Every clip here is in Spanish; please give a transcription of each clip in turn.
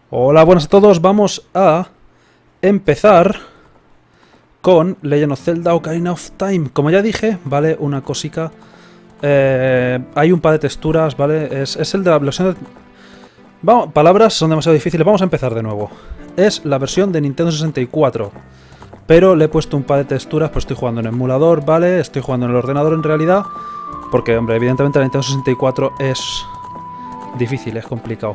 Hola, buenas a todos. Vamos a empezar con Legend of Zelda Ocarina of Time. Como ya dije, ¿vale? Una cosica. Hay un par de texturas, ¿vale? Es el de la versión de... Vamos, palabras son demasiado difíciles. Vamos a empezar de nuevo. Es la versión de Nintendo 64. Pero le he puesto un par de texturas, pues estoy jugando en emulador, ¿vale? Estoy jugando en el ordenador en realidad. Porque, hombre, evidentemente la Nintendo 64 es difícil, es complicado.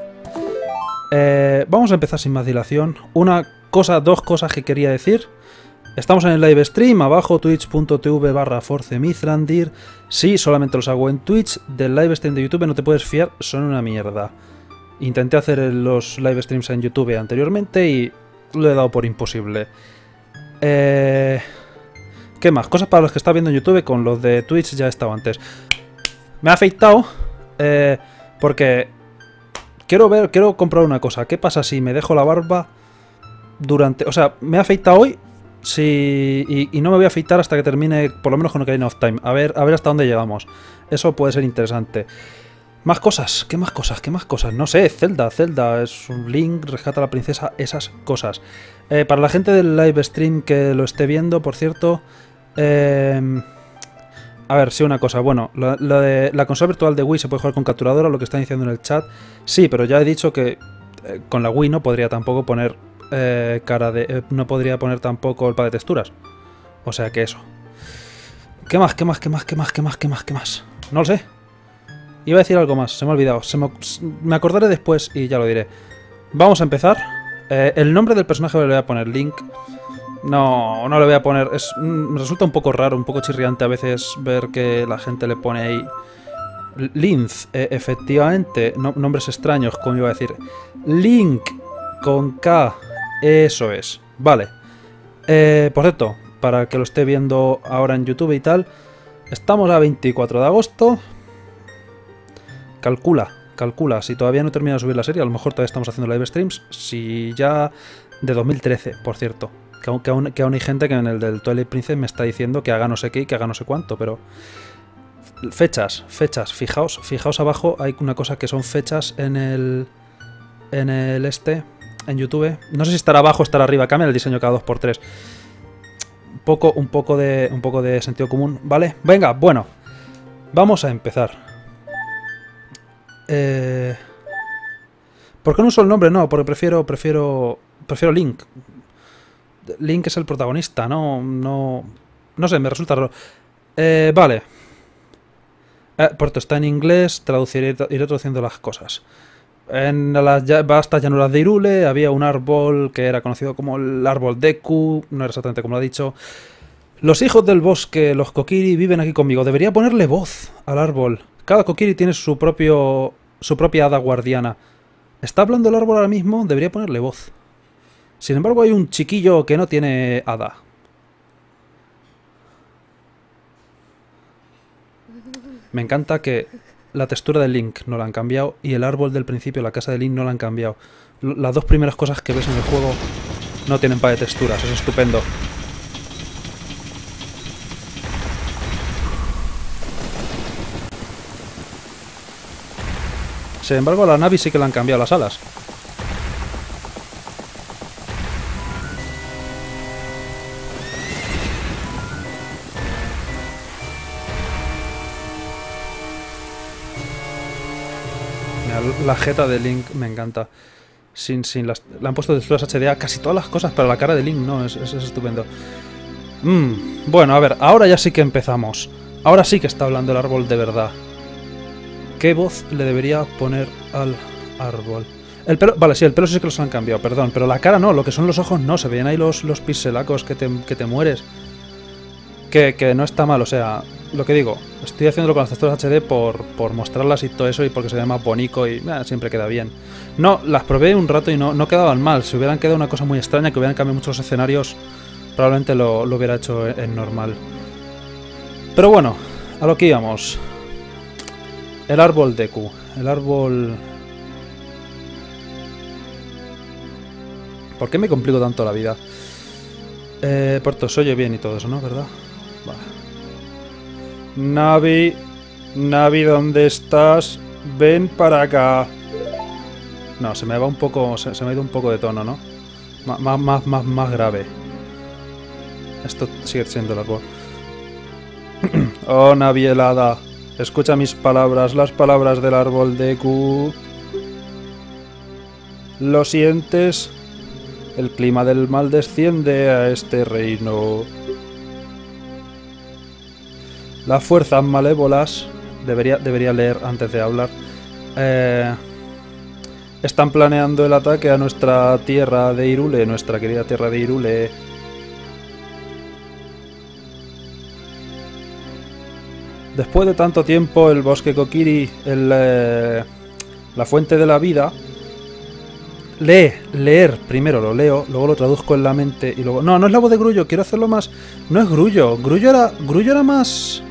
Vamos a empezar sin más dilación. Dos cosas que quería decir. Estamos en el live stream, abajo twitch.tv/forcemithrandir. Sí, solamente los hago en Twitch. Del live stream de YouTube no te puedes fiar, son una mierda. Intenté hacer los live streams en YouTube anteriormente y lo he dado por imposible. ¿Qué más? Cosas para los que está viendo en YouTube, con los de Twitch ya he estado antes. Me ha afeitado porque quiero comprar una cosa. ¿Qué pasa si me dejo la barba durante... O sea, me he afeitado hoy y no me voy a afeitar hasta que termine, por lo menos con Ocarina of Time. A ver hasta dónde llegamos. Eso puede ser interesante. Más cosas. ¿Qué más cosas? ¿Qué más cosas? No sé, Zelda es un Link, rescata a la princesa, esas cosas. Para la gente del live stream que lo esté viendo, por cierto... A ver, sí, una cosa. Bueno, lo de la consola virtual de Wii se puede jugar con capturadora, lo que están diciendo en el chat. Sí, pero ya he dicho que con la Wii no podría tampoco poner no podría poner tampoco el pad de texturas. O sea que eso. ¿Qué más? No lo sé. Iba a decir algo más, se me ha olvidado. Me acordaré después y ya lo diré. Vamos a empezar. El nombre del personaje le voy a poner Link. No le voy a poner... me resulta un poco raro, un poco chirriante a veces ver que la gente le pone ahí... Linz, efectivamente. Nombres extraños, como iba a decir. Link, con K. Eso es. Vale. Por cierto, para que lo esté viendo ahora en YouTube y tal, estamos a 24 de agosto. Calcula. Si todavía no he terminado de subir la serie, a lo mejor todavía estamos haciendo live streams. Si ya... De 2013, por cierto. Que aún hay gente que en el del Twilight Princess me está diciendo que haga no sé qué y que haga no sé cuánto, pero... Fechas. Fijaos abajo, hay una cosa que son fechas en YouTube. No sé si estará abajo o estará arriba, cambia el diseño cada 2×3. Un poco de sentido común, ¿vale? Venga, bueno. Vamos a empezar. ¿Por qué no uso el nombre? No, porque prefiero Link. Link es el protagonista, no sé, me resulta raro. Vale. Por esto está en inglés, iré traduciendo las cosas. En las vastas llanuras de Hyrule había un árbol que era conocido como el árbol Deku, no era exactamente como lo ha dicho. Los hijos del bosque, los Kokiri, viven aquí conmigo. Debería ponerle voz al árbol. Cada Kokiri tiene su propia hada guardiana. ¿Está hablando el árbol ahora mismo? Debería ponerle voz. Sin embargo, hay un chiquillo que no tiene hada. Me encanta que la textura del Link no la han cambiado y el árbol del principio, la casa de Link, no la han cambiado. Las dos primeras cosas que ves en el juego no tienen par de texturas, es estupendo. Sin embargo, a la Navi sí que le han cambiado las alas. La jeta de Link me encanta. Le han puesto texturas HDA casi todas las cosas, pero la cara de Link no, es estupendo. Bueno, a ver, ahora ya sí que empezamos. Ahora sí que está hablando el árbol de verdad. ¿Qué voz le debería poner al árbol? El pelo, vale, sí, el pelo sí que los han cambiado, perdón, pero la cara no, lo que son los ojos no, se veían ahí los pixelacos que te mueres. Que no está mal, o sea, lo que digo, estoy haciéndolo con las texturas HD por mostrarlas y todo eso y porque se ve más bonito y siempre queda bien. No, las probé un rato y no quedaban mal. Si hubieran quedado una cosa muy extraña, que hubieran cambiado muchos escenarios, probablemente lo hubiera hecho en normal. Pero bueno, a lo que íbamos. El árbol Deku. El árbol... ¿Por qué me complico tanto la vida? Por esto se oye bien y todo eso, ¿no? ¿Verdad? Vale. Navi, ¿dónde estás? Ven para acá. No, se me va un poco... Se me ha ido un poco de tono, ¿no? Más grave. Esto sigue siendo largo. Oh, Navi helada. Escucha mis palabras, las palabras del árbol de Q. ¿Lo sientes? El clima del mal desciende a este reino. Las fuerzas malévolas... Debería leer antes de hablar. Están planeando el ataque a nuestra tierra de Hyrule, nuestra querida tierra de Hyrule. Después de tanto tiempo, el bosque Kokiri, la fuente de la vida... Leer, primero lo leo, luego lo traduzco en la mente y luego... No, no es la voz de Grullo, quiero hacerlo más... No es Grullo, Grullo era más...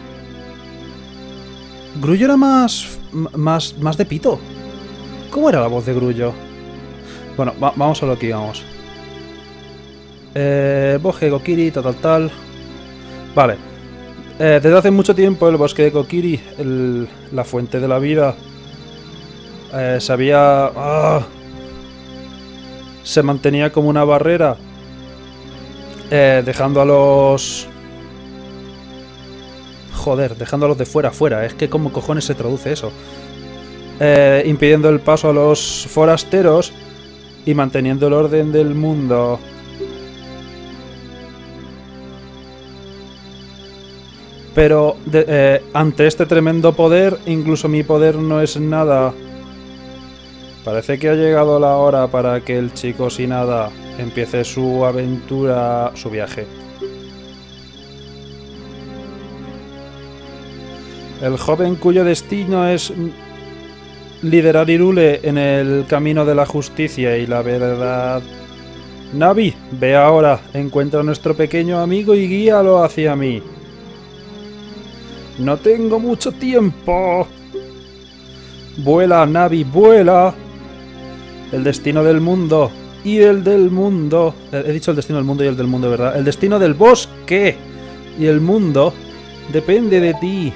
Grullo era más de pito. ¿Cómo era la voz de Grullo? Bueno, vamos a lo que íbamos. Bosque Kokiri, tal. Vale. Desde hace mucho tiempo el bosque de Kokiri, la fuente de la vida, se mantenía como una barrera, dejando a los... Joder, dejándolos de fuera. Es que ¿cómo cojones se traduce eso? Impidiendo el paso a los forasteros y manteniendo el orden del mundo. Pero ante este tremendo poder, incluso mi poder no es nada. Parece que ha llegado la hora para que el chico sin nada empiece su aventura, su viaje. El joven cuyo destino es liderar Hyrule en el camino de la justicia y la verdad. Navi, ve ahora, encuentra a nuestro pequeño amigo y guíalo hacia mí. No tengo mucho tiempo. Vuela, Navi, vuela. El destino del mundo y el del mundo. He dicho el destino del mundo y el del mundo, ¿verdad? El destino del bosque y el mundo depende de ti.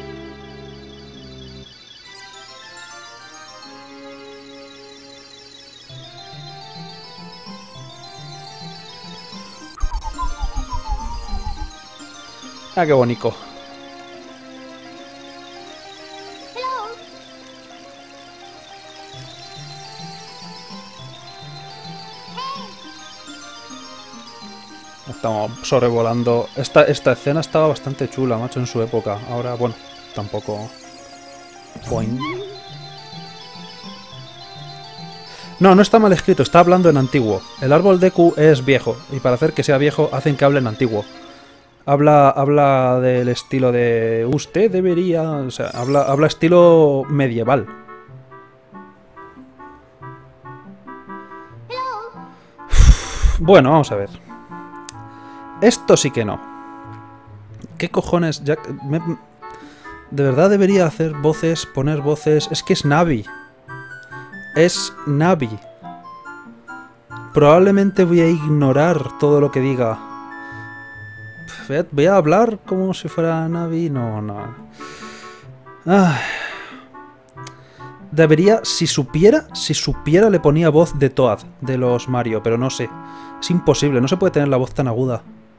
Ah, qué bonito. Estamos sobrevolando. Esta escena estaba bastante chula, macho, en su época. Ahora, bueno, tampoco... Point. No está mal escrito, está hablando en antiguo. El árbol Deku es viejo, y para hacer que sea viejo hacen que hable en antiguo. Habla del estilo de... Usted debería... O sea, habla estilo medieval. Bueno, vamos a ver. Esto sí que no. ¿Qué cojones? Ya, de verdad debería hacer voces, poner voces... Es que es Navi. Es Navi. Probablemente voy a ignorar todo lo que diga. Voy a hablar como si fuera Navi. No. Debería, si supiera le ponía voz de Toad, de los Mario, pero no sé. Es imposible, no se puede tener la voz tan aguda.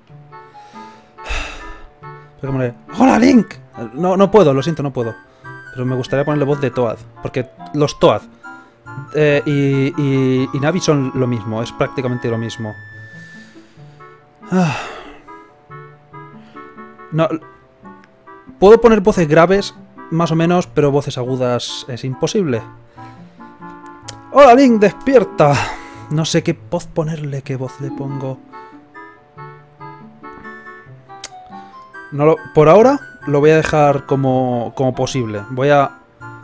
¡Hola, Link! No puedo, lo siento, no puedo. Pero me gustaría ponerle voz de Toad, porque los Toad y Navi son lo mismo, es prácticamente lo mismo. No, puedo poner voces graves, más o menos, pero voces agudas es imposible. ¡Hola, Link, despierta! No sé qué voz ponerle, qué voz le pongo. Por ahora lo voy a dejar como posible. Voy a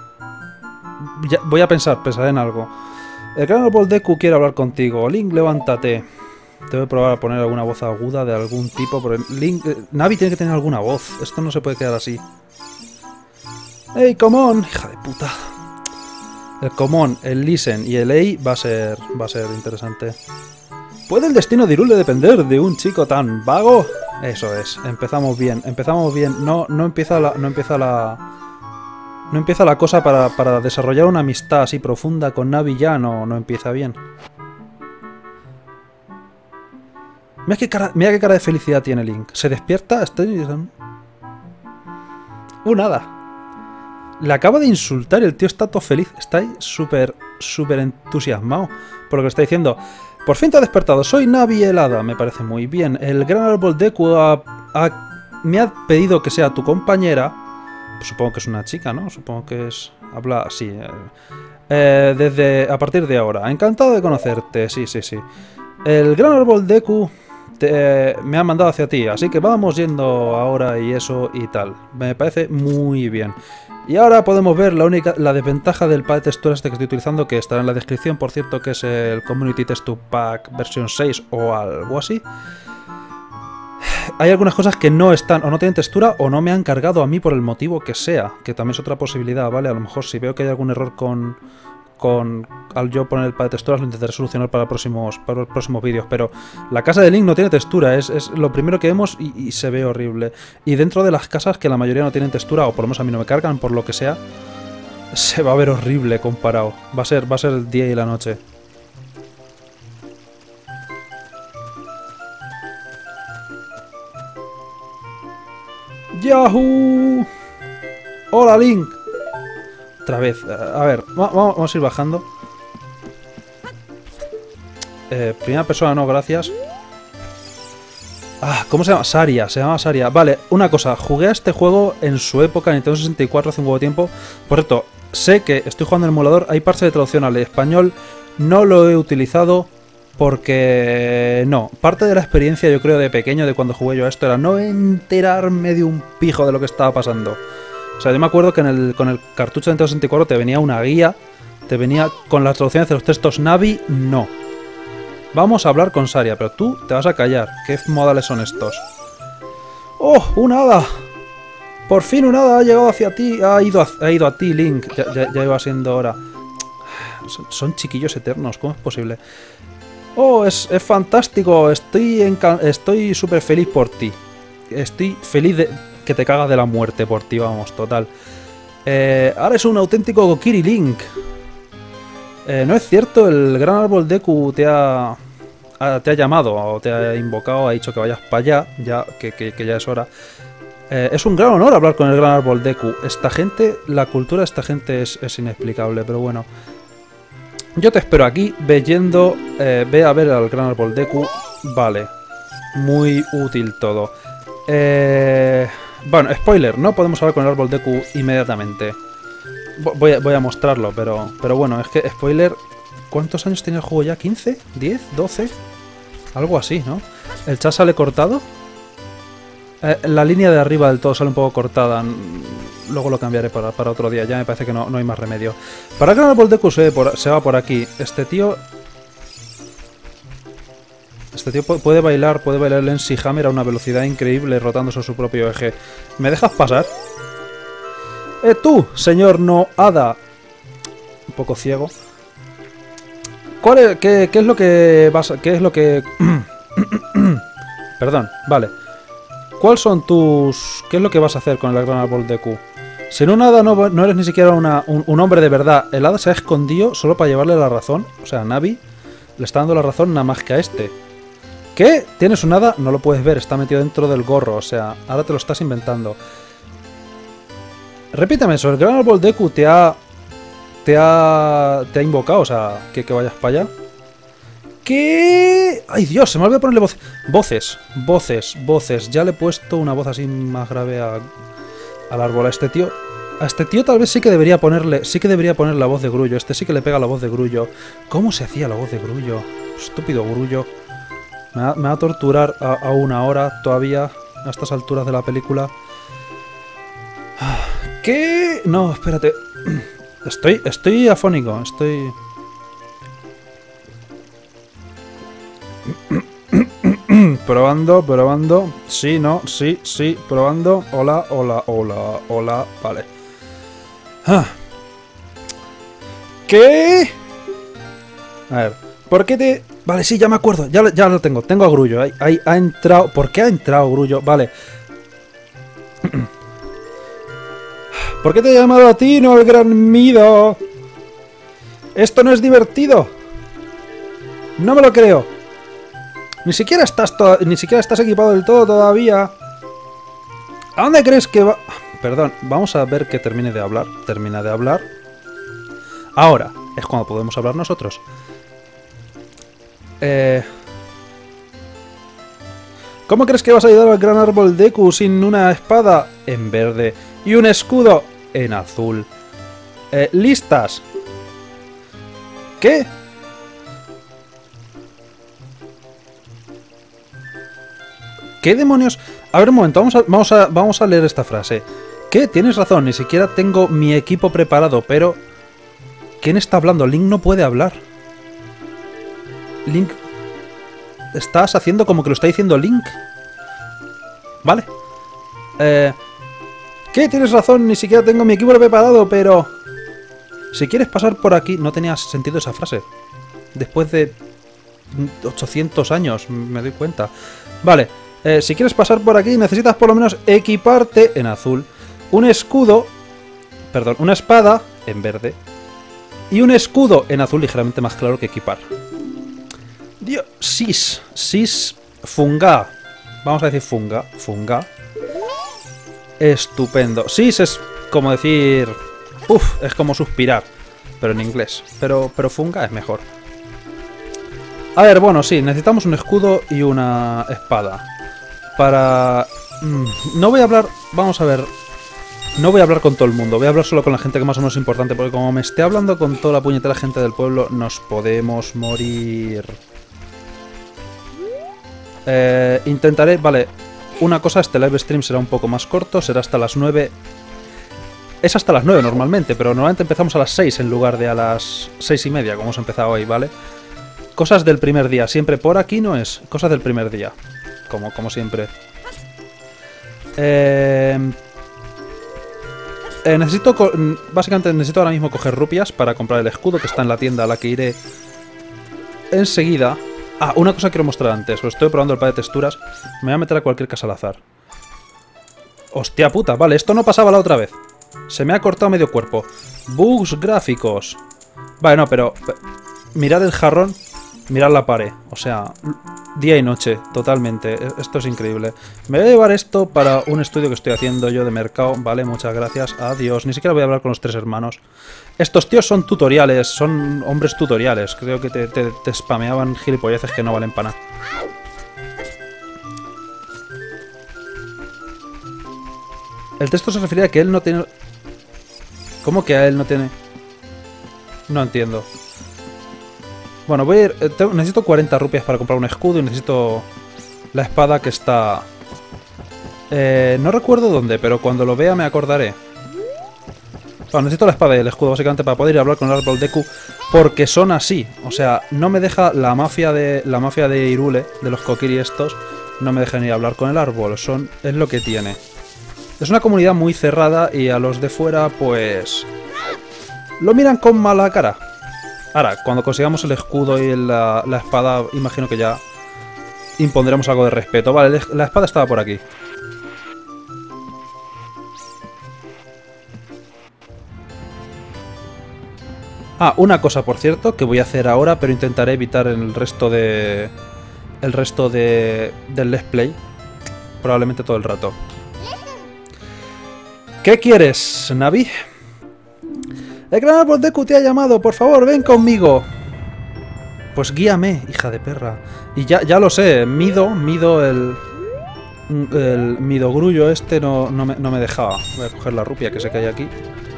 pensar en algo. El gran árbol Deku quiere hablar contigo. Link, levántate. Tengo que probar a poner alguna voz aguda de algún tipo. Pero Link, Navi tiene que tener alguna voz. Esto no se puede quedar así. ¡Hey, come on! Hija de puta. El come on, el listen y el hey va a ser interesante. ¿Puede el destino de Hyrule depender de un chico tan vago? Eso es. Empezamos bien. No empieza la No empieza la cosa para desarrollar una amistad así profunda con Navi ya, no empieza bien. Mira qué cara de felicidad tiene Link. Se despierta, nada. Le acaba de insultar y el tío está todo feliz. Está ahí súper entusiasmado por lo que está diciendo. Por fin te ha despertado. Soy Navi helada. Me parece muy bien. El gran árbol Deku me ha pedido que sea tu compañera. Pues supongo que es una chica, ¿no? Supongo que es... Habla así. A partir de ahora. Encantado de conocerte. Sí. El gran árbol Deku me ha mandado hacia ti. Así que vamos yendo ahora y eso y tal. Me parece muy bien. Y ahora podemos ver la desventaja del pack de texturas este que estoy utilizando, que estará en la descripción, por cierto, que es el Community Texture Pack versión 6 o algo así. Hay algunas cosas que no están o no tienen textura o no me han cargado a mí por el motivo que sea, que también es otra posibilidad, ¿vale? A lo mejor si veo que hay algún error al yo poner el pack de texturas lo intentaré solucionar para los próximos vídeos, pero la casa de Link no tiene textura, es lo primero que vemos y se ve horrible. Y dentro de las casas que la mayoría no tienen textura, o por lo menos a mí no me cargan, por lo que sea, se va a ver horrible comparado. Va a ser el día y la noche. ¡Yahoo! ¡Hola, Link! Otra vez. A ver, vamos a ir bajando. Primera persona, no, gracias. ¿Cómo se llama? Saria, se llama Saria. Vale, una cosa. Jugué a este juego en su época, Nintendo 64, hace un huevo de tiempo. Por cierto, sé que estoy jugando en el emulador. Hay partes de traducción al español. No lo he utilizado porque... No. Parte de la experiencia, yo creo, de pequeño, de cuando jugué yo a esto, era no enterarme de un pijo de lo que estaba pasando. O sea, yo me acuerdo que con el cartucho de Nintendo 64 te venía una guía, te venía con las traducciones de los textos Navi, no. Vamos a hablar con Saria, pero tú te vas a callar. ¿Qué modales son estos? ¡Oh, un hada! Por fin un hada ha llegado hacia ti, ha ido a ti, Link. Ya iba siendo hora. Son chiquillos eternos, ¿cómo es posible? ¡Oh, es fantástico! Estoy súper feliz por ti. Estoy feliz de... que te cagas de la muerte por ti, vamos, total. Ahora es un auténtico Kokiri Link. No es cierto, el gran árbol Deku te ha llamado o te ha invocado, ha dicho que vayas para allá, ya que ya es hora. Es un gran honor hablar con el gran árbol Deku. Esta gente, la cultura de esta gente es inexplicable, pero bueno. Yo te espero aquí, ve a ver al gran árbol Deku. Vale, muy útil todo. Bueno, spoiler, no podemos hablar con el árbol Deku inmediatamente. Voy a mostrarlo, pero bueno, es que spoiler... ¿Cuántos años tenía el juego ya? ¿15? ¿10? ¿12? Algo así, ¿no? ¿El chat sale cortado? La línea de arriba del todo sale un poco cortada. Luego lo cambiaré para otro día, ya me parece que no hay más remedio. Para que el árbol Deku se va por aquí. Este tío puede bailar el Lensi Hammer a una velocidad increíble, rotando sobre su propio eje. ¿Me dejas pasar? Tú, señor no hada. Un poco ciego. ¿Qué es lo que vas? ¿Qué es lo que? Perdón, vale. ¿Cuáles son tus? ¿Qué es lo que vas a hacer con el gran árbol Deku? Si no un hada no eres ni siquiera un hombre de verdad. El hada se ha escondido solo para llevarle la razón. O sea, Navi le está dando la razón nada más que a este. ¿Qué? ¿Tienes un hada? No lo puedes ver, está metido dentro del gorro. O sea, ahora te lo estás inventando. Repítame eso, el gran árbol Deku te ha invocado, o sea, que vayas para allá. ¿Qué? ¡Ay, Dios! Se me olvidó ponerle voces. Ya le he puesto una voz así más grave al árbol. A este tío tal vez sí que debería ponerle la voz de Grullo. Este sí que le pega la voz de Grullo. ¿Cómo se hacía la voz de Grullo? Estúpido Grullo. Me va a torturar a una hora todavía, a estas alturas de la película. ¿Qué? No, espérate. Estoy afónico, Probando. Sí, no, sí, probando. Hola. Vale. ¿Qué? A ver, ¿por qué te...? Vale, sí, ya me acuerdo, ya lo tengo. Tengo a Grullo, ahí ha entrado... ¿Por qué ha entrado Grullo? Vale. ¿Por qué te he llamado a ti, no al gran Mido? Esto no es divertido. No me lo creo. Ni siquiera estás equipado del todo todavía. ¿A dónde crees que va? Perdón, vamos a ver que termine de hablar. Termina de hablar. Ahora es cuando podemos hablar nosotros. ¿Cómo crees que vas a ayudar al gran árbol Deku sin una espada en verde y un escudo en azul? ¿Listas? ¿Qué? ¿Qué demonios? A ver, un momento, vamos a leer esta frase. ¿Qué? Tienes razón, ni siquiera tengo mi equipo preparado, pero... ¿Quién está hablando? Link no puede hablar. Link... ¿Estás haciendo como que lo está diciendo Link? Vale. ¿Qué? Tienes razón, ni siquiera tengo mi equipo preparado, pero... Si quieres pasar por aquí... No tenía sentido esa frase. Después de 800 años, me doy cuenta. Vale. Si quieres pasar por aquí, necesitas por lo menos equiparte en azul. Un escudo... Perdón, una espada en verde. Y un escudo en azul ligeramente más claro que equipar. Dios... Sis... Funga. Vamos a decir funga. Funga. Estupendo. Sis es como decir... Uf, es como suspirar. Pero en inglés. Pero funga es mejor. A ver, bueno, sí. Necesitamos un escudo y una espada. Para... No voy a hablar... Vamos a ver... No voy a hablar con todo el mundo. Voy a hablar solo con la gente que más o menos es importante. Porque como me esté hablando con toda la puñetera gente del pueblo, nos podemos morir. Intentaré... Vale. Una cosa, este live stream será un poco más corto. Será hasta las 9. Es hasta las 9 normalmente. Pero normalmente empezamos a las 6 en lugar de a las 6:30, como hemos empezado hoy, ¿vale? Cosas del primer día. Siempre por aquí no es. Cosas del primer día. Como siempre. Básicamente necesito ahora mismo coger rupias para comprar el escudo que está en la tienda a la que iré enseguida. Ah, una cosa quiero mostrar antes. Os estoy probando el par de texturas. Me voy a meter a cualquier casa al azar. Hostia puta, vale, esto no pasaba la otra vez. Se me ha cortado medio cuerpo. Bugs gráficos. Vale, no, pero... Mirad el jarrón. Mirad la pared. O sea... Día y noche, totalmente. Esto es increíble. Me voy a llevar esto para un estudio que estoy haciendo yo de mercado. Vale, muchas gracias. Adiós. Ni siquiera voy a hablar con los tres hermanos. Estos tíos son tutoriales. Son hombres tutoriales. Creo que te spameaban gilipolleces que no valen para nada. El texto se refería a que él no tiene... ¿Cómo que a él no tiene...? No entiendo. Bueno, voy a ir... necesito 40 rupias para comprar un escudo y necesito la espada que está... no recuerdo dónde, pero cuando lo vea me acordaré. Bueno, necesito la espada y el escudo básicamente para poder ir a hablar con el árbol Deku, porque son así. O sea, no me deja la mafia de Hyrule, de los Kokiri estos, no me dejan ir a hablar con el árbol. Es lo que tiene. Es una comunidad muy cerrada y a los de fuera, pues... lo miran con mala cara. Ahora, cuando consigamos el escudo y la espada, imagino que ya impondremos algo de respeto. Vale, la espada estaba por aquí. Ah, una cosa, por cierto, que voy a hacer ahora, pero intentaré evitar el resto del Let's Play. Probablemente todo el rato. ¿Qué quieres, Navi? El gran árbol Deku te ha llamado, por favor, ven conmigo. Pues guíame, hija de perra. Y ya lo sé, Mido el Midogrullo este no me dejaba. Voy a coger la rupia que sé que hay aquí.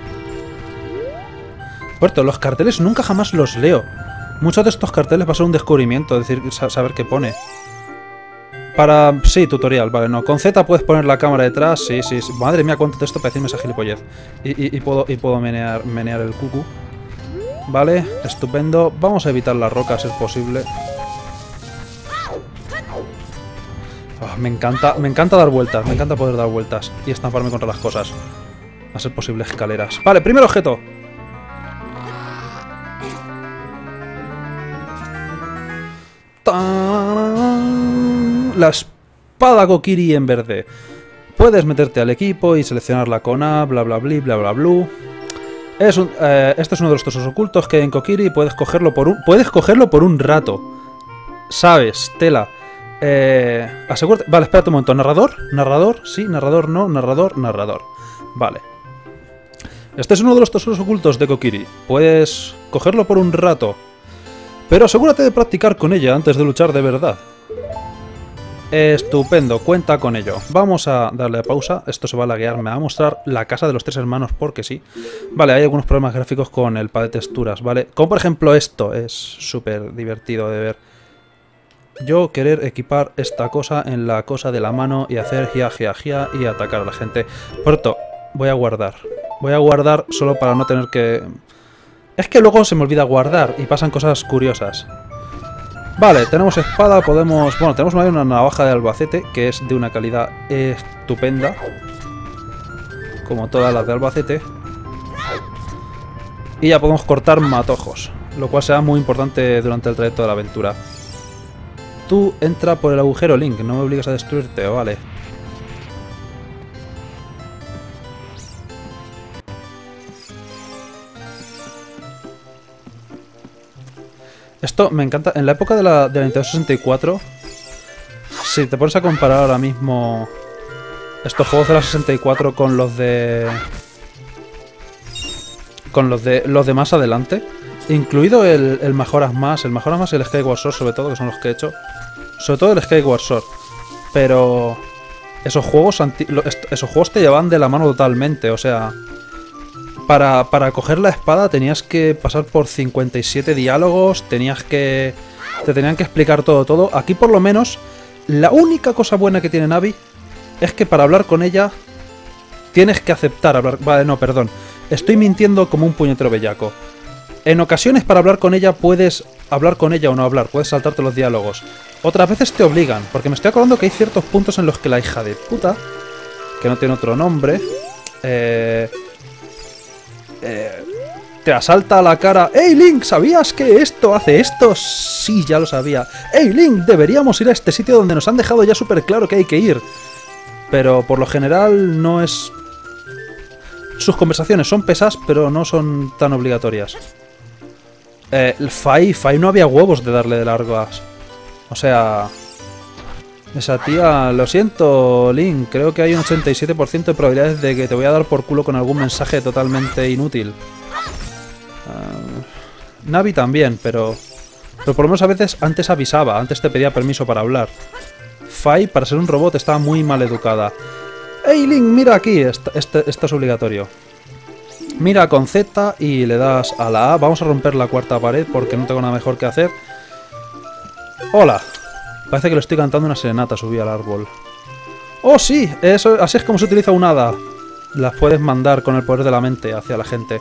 Por cierto, los carteles nunca jamás los leo. Muchos de estos carteles va a ser un descubrimiento, es decir, saber qué pone. Sí, tutorial, vale, no. Con Z puedes poner la cámara detrás, sí. Madre mía, cuánto texto para decirme esa gilipollez. Y puedo menear el cucu. Vale, estupendo. Vamos a evitar las rocas, si es posible. Oh, me encanta dar vueltas, me encanta poder dar vueltas y estamparme contra las cosas. A ser posible escaleras. Vale, primer objeto. La espada Kokiri en verde. Puedes meterte al equipo y seleccionarla con A, bla bla bla bla bla bla. Este es uno de los tesoros ocultos que hay en Kokiri y puedes cogerlo por un rato. ¿Sabes? Tela. Asegúrate. Vale, espérate un momento. ¿Narrador? ¿Narrador? Sí, narrador no, narrador, narrador. Vale. Este es uno de los tesoros ocultos de Kokiri. Puedes cogerlo por un rato. Pero asegúrate de practicar con ella antes de luchar de verdad. Estupendo, cuenta con ello. Vamos a darle a pausa. Esto se va a laguear. Me va a mostrar la casa de los tres hermanos porque sí. Vale, hay algunos problemas gráficos con el pad de texturas, ¿vale? Como por ejemplo esto. Es súper divertido de ver. Yo querer equipar esta cosa en la cosa de la mano y hacer gia gia gia y atacar a la gente. Por cierto, voy a guardar. Voy a guardar solo para no tener que... Es que luego se me olvida guardar y pasan cosas curiosas. Vale, tenemos espada, podemos... Bueno, tenemos una navaja de Albacete, que es de una calidad estupenda. Como todas las de Albacete. Y ya podemos cortar matojos, lo cual será muy importante durante el trayecto de la aventura. Tú entra por el agujero, Link, no me obligues a destruirte, vale. Esto me encanta. En la época de la Nintendo 64, si te pones a comparar ahora mismo estos juegos de la 64 con los de... los de más adelante, incluido el Majora's Mask, y el Skyward Sword sobre todo, que son los que he hecho. Sobre todo el Skyward Sword. Pero esos juegos te llevaban de la mano totalmente, o sea... Para coger la espada tenías que pasar por 57 diálogos, te tenían que explicar todo. Aquí por lo menos, la única cosa buena que tiene Navi es que para hablar con ella tienes que aceptar hablar... Vale, no, perdón. Estoy mintiendo como un puñetero bellaco. En ocasiones para hablar con ella puedes hablar con ella o no hablar, puedes saltarte los diálogos. Otras veces te obligan, porque me estoy acordando que hay ciertos puntos en los que la hija de puta, que no tiene otro nombre, te asalta a la cara. ¡Ey, Link! ¿Sabías que esto hace esto? Sí, ya lo sabía. ¡Ey, Link! Deberíamos ir a este sitio donde nos han dejado ya súper claro que hay que ir. Pero por lo general no es... Sus conversaciones son pesadas, pero no son tan obligatorias. Fai no había huevos de darle de largas. O sea... Esa tía... Lo siento, Link. Creo que hay un 87% de probabilidades de que te voy a dar por culo con algún mensaje totalmente inútil. Navi también, pero por lo menos a veces antes avisaba, antes te pedía permiso para hablar. Fai, para ser un robot, estaba muy mal educada. ¡Hey, Link, mira aquí! Esto es obligatorio. Mira con Z y le das a la A. Vamos a romper la cuarta pared porque no tengo nada mejor que hacer. ¡Hola! Parece que le estoy cantando una serenata, subí al árbol. ¡Oh, sí! Así es como se utiliza un hada. Las puedes mandar con el poder de la mente hacia la gente.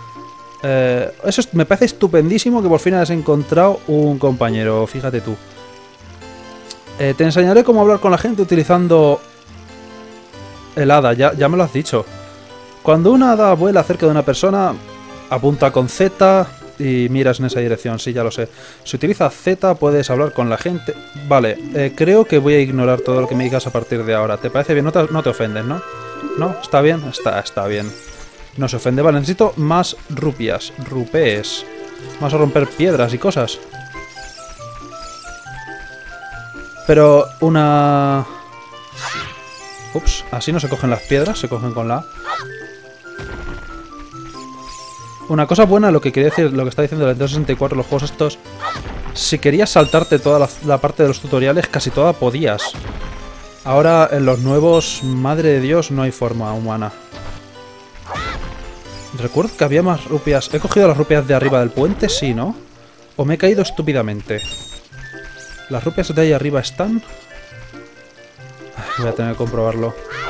Me parece estupendísimo que por fin hayas encontrado un compañero, fíjate tú. Te enseñaré cómo hablar con la gente utilizando el hada, ya me lo has dicho. Cuando una hada vuela cerca de una persona, apunta con Z y miras en esa dirección, sí, ya lo sé. Si utilizas Z puedes hablar con la gente. Vale, creo que voy a ignorar todo lo que me digas a partir de ahora. ¿Te parece bien? No te ofendes, ¿no? ¿No? ¿Está bien? Está bien. No se ofende. Vale, necesito más rupias. Rupees. Vamos a romper piedras y cosas. Pero una... Ups, así no se cogen las piedras, se cogen con la A. Una cosa buena, lo que quería decir, lo que está diciendo el Nintendo 64, los juegos estos... Si querías saltarte toda la parte de los tutoriales, casi toda podías. Ahora en los nuevos, madre de Dios, no hay forma humana. Recuerdo que había más rupias. ¿He cogido las rupias de arriba del puente? Sí, ¿no? ¿O me he caído estúpidamente? ¿Las rupias de ahí arriba están? Voy a tener que comprobarlo.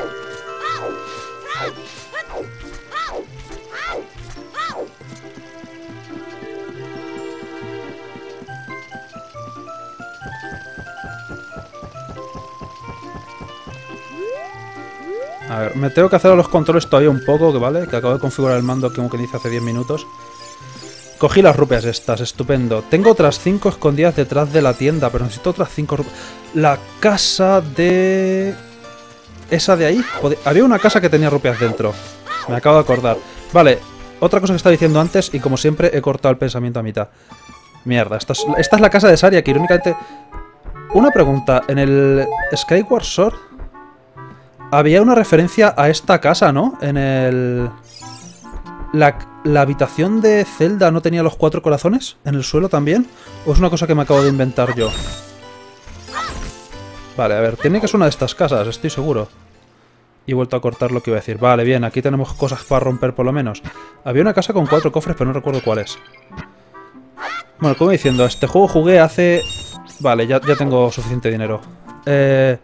A ver, me tengo que hacer a los controles todavía un poco, que vale, que acabo de configurar el mando como que dice hace 10 minutos. Cogí las rupias estas, estupendo. Tengo otras 5 escondidas detrás de la tienda, pero necesito otras 5 rupias. La casa de... esa de ahí... Había una casa que tenía rupias dentro. Me acabo de acordar. Vale, otra cosa que estaba diciendo antes y como siempre he cortado el pensamiento a mitad. Mierda, esta es la casa de Saria, que irónicamente... Una pregunta, en el Skyward Sword había una referencia a esta casa, ¿no? En el... ¿La habitación de Zelda no tenía los 4 corazones? ¿En el suelo también? ¿O es una cosa que me acabo de inventar yo? Vale, a ver, tiene que ser una de estas casas, estoy seguro. Y he vuelto a cortar lo que iba a decir. Vale, bien, aquí tenemos cosas para romper por lo menos. Había una casa con 4 cofres, pero no recuerdo cuál es. Bueno, como diciendo, este juego jugué hace... Vale, ya tengo suficiente dinero. Tenía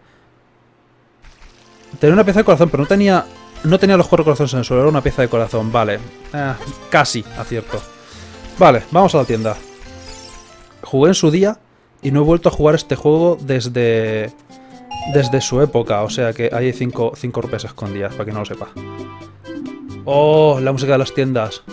una pieza de corazón, pero no tenía los 4 corazones en el suelo, era una pieza de corazón. Vale, casi acierto. Vale, vamos a la tienda. Jugué en su día y no he vuelto a jugar este juego desde su época. O sea que hay 5 rupias escondidas, para que no lo sepa. Oh, la música de las tiendas.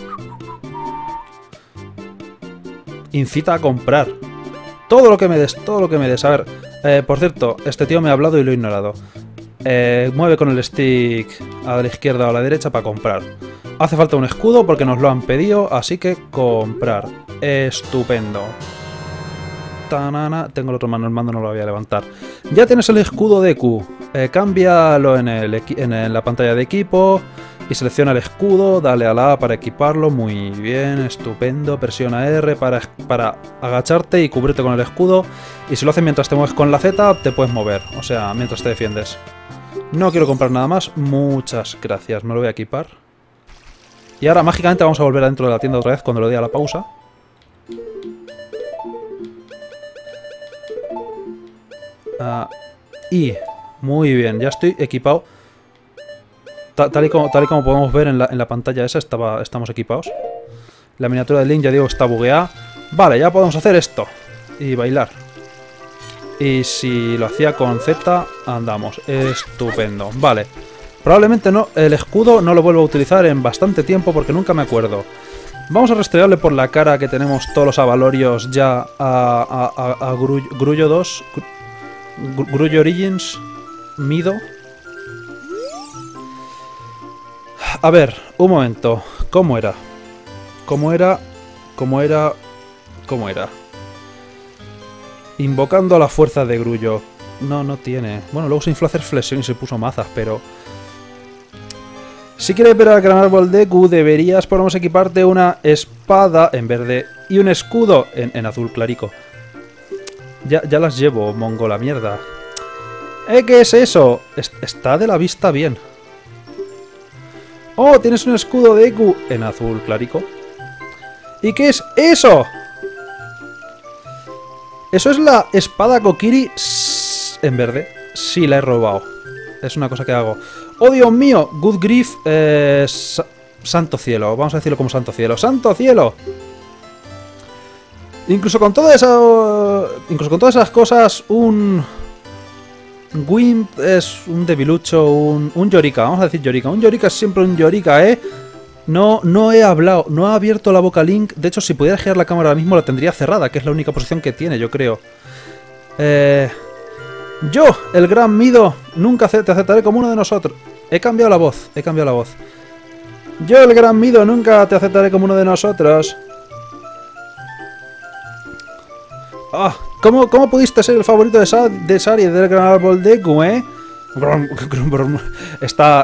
Incita a comprar. Todo lo que me des, todo lo que me des. A ver, por cierto, este tío me ha hablado y lo he ignorado. Mueve con el stick a la izquierda o a la derecha para comprar. Hace falta un escudo porque nos lo han pedido, así que comprar. Estupendo. Tanana. Tengo el otro mano, el mando no lo voy a levantar. Ya tienes el escudo de Q. Cámbialo en la pantalla de equipo y selecciona el escudo, dale a la A para equiparlo. Muy bien, estupendo. Presiona R para agacharte y cubrirte con el escudo. Y si lo haces mientras te mueves con la Z, te puedes mover, o sea, mientras te defiendes. No quiero comprar nada más. Muchas gracias, me lo voy a equipar. Y ahora mágicamente vamos a volver adentro de la tienda otra vez cuando le dé a la pausa. Y muy bien, ya estoy equipado. Tal y como podemos ver en la pantalla esa, estamos equipados. La miniatura de Link, ya digo, está bugueada. Vale, ya podemos hacer esto. Y bailar. Y si lo hacía con Z, andamos. Estupendo. Vale. Probablemente no, el escudo no lo vuelvo a utilizar en bastante tiempo porque nunca me acuerdo. Vamos a restregarle por la cara que tenemos todos los avalorios ya a Grullo 2. Grullo Origins. Mido. A ver, un momento. ¿Cómo era? ¿Cómo era? Invocando a la fuerza de Grullo. No tiene. Bueno, luego se infló a hacer flexión y se puso mazas, pero... Si quieres ver al gran árbol de Q, deberías por lo menos equiparte una espada en verde y un escudo en azul clarico. Ya las llevo, mongola mierda. ¿Qué es eso? Está de la vista bien. ¡Oh! Tienes un escudo de Q en azul clarico. ¿Y qué es eso? ¿Eso es la espada Kokiri en verde? Sí, la he robado. Es una cosa que hago. ¡Oh, Dios mío! Good grief. Santo cielo. Vamos a decirlo como santo cielo. ¡Santo cielo! Incluso con todas esas cosas, un Wimp es un debilucho, un Yorika. Vamos a decir Yorika. Un Yorika es siempre un Yorika, ¿eh? No he hablado, no ha abierto la boca Link. De hecho, si pudiera girar la cámara ahora mismo la tendría cerrada, que es la única posición que tiene, yo creo. Yo, el gran Mido, nunca te aceptaré como uno de nosotros. He cambiado la voz. Yo, el gran Mido, nunca te aceptaré como uno de nosotros. Ah, ¿cómo pudiste ser el favorito de Saria del gran árbol de Q, eh? Está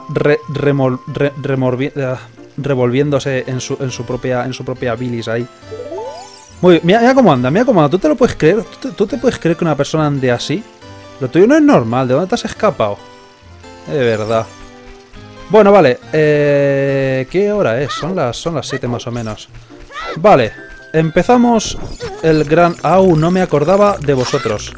revolviéndose en su propia bilis ahí. Muy bien, mira cómo anda, ¿Tú te lo puedes creer? ¿Tú te puedes creer que una persona ande así? Lo tuyo no es normal, ¿de dónde te has escapado? De verdad. Bueno, vale. ¿Qué hora es? Son las 7 más o menos. Vale. Empezamos el gran... ¡Au! No me acordaba de vosotros.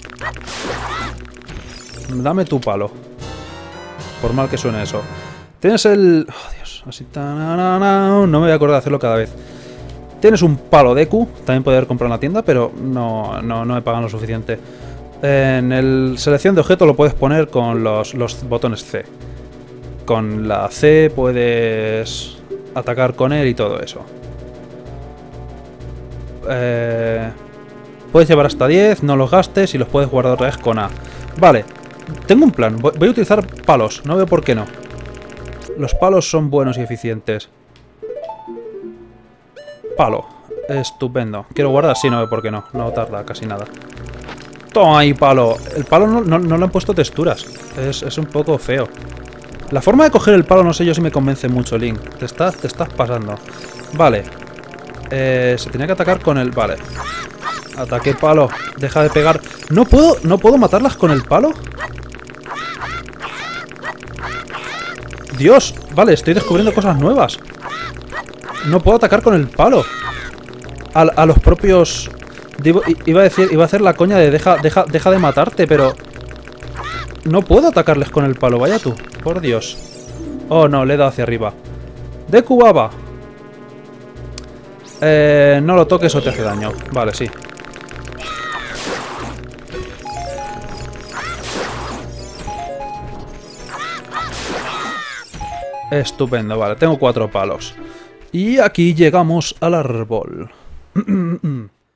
Dame tu palo. Por mal que suene eso. Tienes el... ¡Oh, Dios! Así... No me voy a acordar de hacerlo cada vez. Tienes un palo de Q. También poder comprar en la tienda, pero no me pagan lo suficiente. En el selección de objeto lo puedes poner con los botones C. Con la C puedes atacar con él y todo eso. Puedes llevar hasta 10, no los gastes y los puedes guardar otra vez con A. Vale, Tengo un plan. Voy a utilizar palos. No veo por qué no. Los palos son buenos y eficientes. Palo. Estupendo. Quiero guardar, sí, no veo por qué no. No tarda casi nada. Toma ahí, palo. El palo no le han puesto texturas. Es un poco feo. La forma de coger el palo no sé yo si me convence mucho, Link. Te estás pasando. Vale. Se tenía que atacar con el... Vale. Ataque palo. Deja de pegar. ¿No puedo matarlas con el palo? Dios. Vale, estoy descubriendo cosas nuevas. No puedo atacar con el palo. A los propios... Iba a hacer la coña de deja de matarte, pero... No puedo atacarles con el palo, vaya tú. Por Dios. Oh, no, le he dado hacia arriba. ¡Decubaba! No lo toques o te hace daño. Vale, sí. Estupendo, vale. Tengo 4 palos. Y aquí llegamos al árbol.